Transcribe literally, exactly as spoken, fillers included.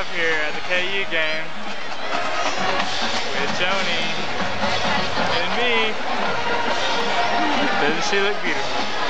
have here at the K U game with Joni and me. Doesn't she look beautiful?